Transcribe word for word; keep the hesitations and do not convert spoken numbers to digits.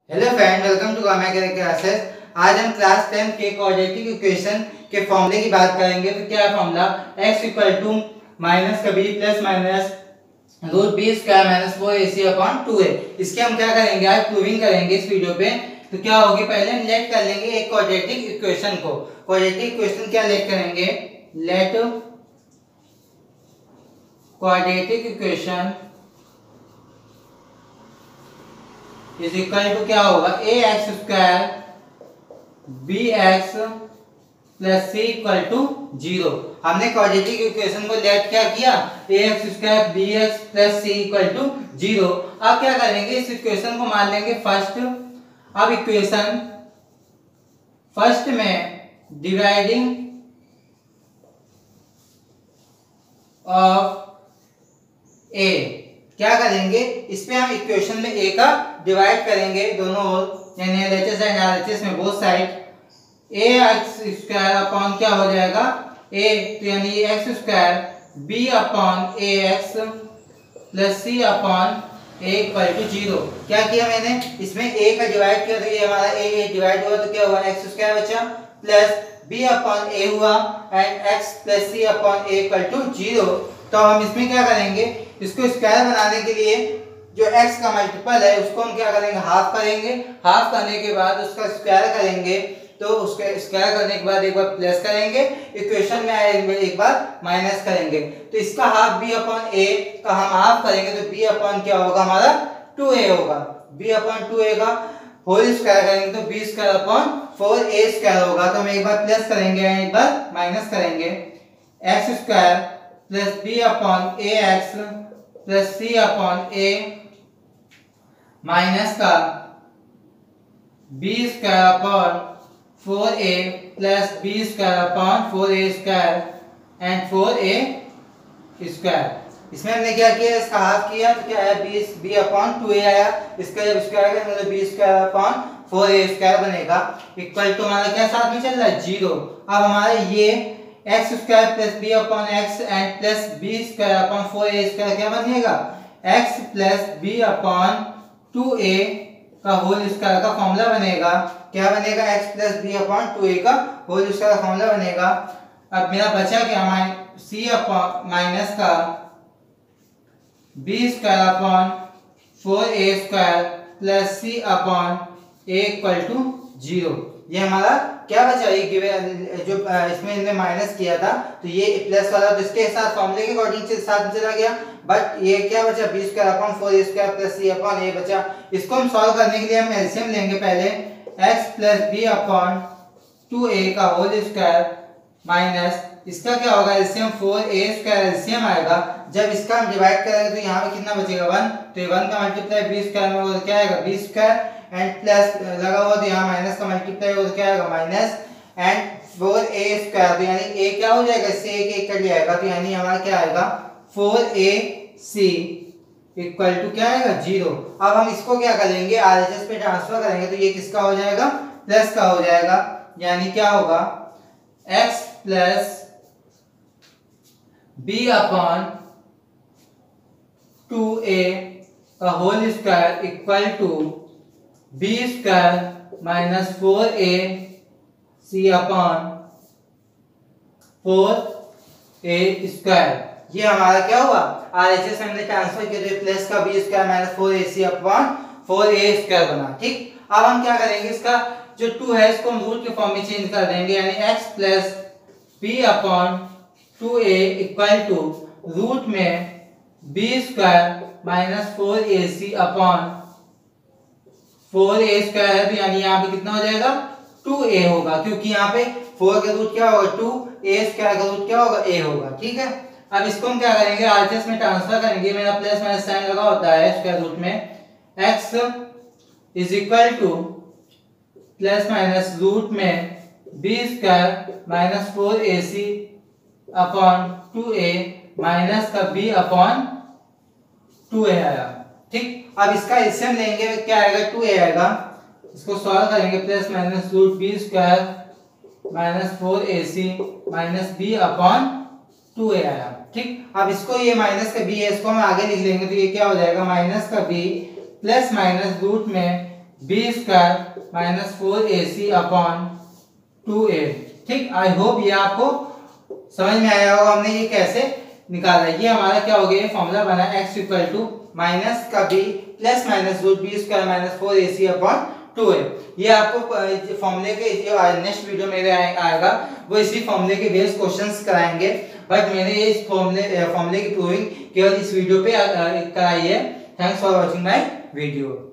Hello friend, welcome to Gama classes. आज हम class tenth के क्वाड्रेटिक इक्वेशन के फॉर्मूले की बात करेंगे। तो क्या है formula? x equal to minus का b plus minus root B square minus four A C upon two A. इसके हम क्या करेंगे, आज प्रूविंग करेंगे इस वीडियो पे। तो क्या होगी, पहले हम लेट कर लेंगे एक क्वाड्रेटिक इक्वेशन को। क्वाड्रेटिक इक्वेशन क्या लेट करेंगे? Let quadratic equation is equal to क्या होगा, A X square B X plus C equal to zero. हमने क्वाड्रेटिक इक्वेशन को लेट क्या किया, A X square B X plus C equal to zero. अब क्या करेंगे, इस इक्वेशन को मान लेंगे फर्स्ट। अब इक्वेशन फर्स्ट में डिवाइडिंग ऑफ ए क्या करेंगे, इसमें हम इक्वेशन में ए का डिवाइड करेंगे दोनों ओर, यानी एलएचएस एंड आरएचएस में both side. A X square upon क्या हो जाएगा, ए तो यानी X square B upon A x plus C upon A equal to zero. क्या किया मैंने, इसमें ए का डिवाइड किया तो ये हमारा ए ए डिवाइड हुआ तो क्या हुआ, एक्स स्क्वायर बचा प्लस बी अपॉन ए हुआ and x plus C upon A equal to zero. तो हम इसमें क्या करेंगे, इसको स्क्वायर बनाने के लिए जो x का मल्टीपल है उसको हम क्या करेंगे, हाफ करेंगे। हाफ करने के बाद उसका स्क्वायर करेंगे, तो उसके स्क्वायर करने के बाद एक बार प्लस करेंगे, इक्वेशन में आएगा एक बार माइनस करेंगे। तो इसका हाफ b अपॉन a का हम हाफ करेंगे तो b अपॉन क्या होगा हमारा टू ए होगा। b अपॉन टू ए का होल स्क्वायर करेंगे तो b square upon four a square होगा। तो हम एक बार प्लस करेंगे एक बार माइनस करेंगे, x square plus b upon A x plus C upon a minus का b square upon four a plus b square upon four a square and four a square. इसमें हमने क्या किया, इसका हाफ किया तो क्या आया, b b upon two a आया। इसका जब स्क्वायर करेंगे तो b square upon four a square बनेगा। इक्वल टू हमारा क्या साथ में चल रहा है, जीरो। अब हमारा ये x square plus b upon x and plus b square upon four a square क्या बनेगा, x plus b upon two a का होल स्क्वायर का फॉर्मूला बनेगा। क्या बनेगा, x plus b upon two a का होल स्क्वायर का formula बनेगा। अब मेरा बचा क्या, c अपॉन माइनस का b square upon four a square plus c upon a equal to zero. ये हमारा क्या बचा, ये गिवन जो इसमें इनने माइनस किया था तो ये प्लस वाला तो इसके साथ फॉर्मूले के अकॉर्डिंग से साथ चला गया, बट ये क्या बचा, b square upon four a square plus C upon a बचा। इसको हम सॉल्व करने के लिए हम एलसीएम लेंगे पहले, x plus b upon two a का होल स्क्वायर माइनस इसका क्या होगा, LCM four a square LCM आएगा। जब इसका हम डिवाइड करेंगे तो यहाँ पे कितना बचेगा, वन। तो ये वन का मल्टीप्लाई बी स्क्वायर में होगा क्या आएगा, बी स्क्वायर एंड प्लस लगा हुआ तो यहाँ माइनस का मल्टीप्लाई होगा क्या आएगा, minus and four a square. तो यानी a क्या हो जाएगा, इससे एक एक कट जाएगा तो यानी हमारा क्या आएगा, four A c equal to क्या आएगा, जीरो। अब हम इसको क्या करेंगे, आरएचएस पे ट्रांसफर करेंगे तो ये किसका हो जाएगा, प्लस का हो जाएगा। यानी क्या होगा, x plus b upon two a का whole square equal to b square minus four A C upon four a square. ये हमारा क्या हुआ, आरएचएस में हमने ट्रांसफर किया तो प्लस का b square minus four A C upon four a square बना। ठीक, अब हम क्या करेंगे, इसका जो टू है इसको हम रूट के फॉर्म में चेंज कर देंगे, यानी x plus b upon two a equal to root में b square minus four A C upon four a square है तो यानी यहाँ पे कितना हो जाएगा, टू ए होगा, क्योंकि यहाँ पे फोर का रूट क्या होगा, टू, ए स्क्वायर का रूट क्या होगा, a होगा। ठीक है, अब इसको हम क्या करेंगे, आरएचएस में ट्रांसफर करेंगे। मेरा प्लस माइनस साइन लगा होता है स्क्वायर रूट में, x is equal to plus minus root में b square minus four A C upon two a minus का b अपॉन टू ए आया। ठीक, अब इसका एलसीएम लेंगे क्या आएगा, टू ए आएगा। इसको सॉल्व करेंगे, plus minus root B square minus four A c minus b upon two a आया। ठीक, अब इसको ये माइनस का बी है इसको हम आगे लिख लेंगे तो ये क्या हो जाएगा, माइनस का बी प्लस माइनस रूट में b square minus four A C upon two a. ठीक, आई होप ये आपको समझ में आया होगा हमने ये कैसे निकाला है। ये हमारा क्या हो गया, फॉर्मूला बना x इक्वल टू माइनस का b plus minus root B square minus four A C upon two a. ये आपको फॉर्मूले के जो नेक्स्ट वीडियो मेरे आएगा वो इसी फॉर्मूले के बेस क्वेश्चंस कराएंगे, बट मैंने ये इस फॉर्मूले फॉर्मूले की प्रूविंग केवल इस वीडियो पे कराई है। Thanks for watching my video.